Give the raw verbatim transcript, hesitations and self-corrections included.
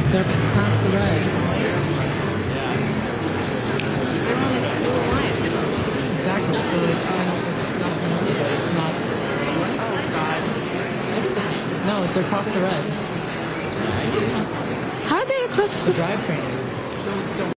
They're past the red. Exactly, so it's kind of, it's not penalty, but it's not. Oh, God. No, they're across the red. How are they across The the... drivetrain is.